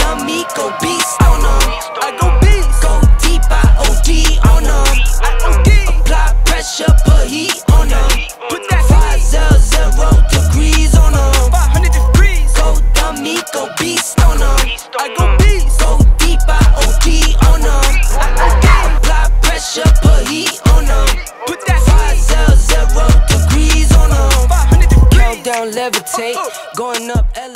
dummy, go beast on them. I go beast. Go deep, I OD on them. Apply pressure, put heat on them. Put that 500 degrees on them. 500 degrees. Go dummy, go beast on them. I go beast. Go deep, I OD on them. Apply pressure, put heat on them. Put that 500 degrees on them. 500 degrees. Countdown, levitate, going up.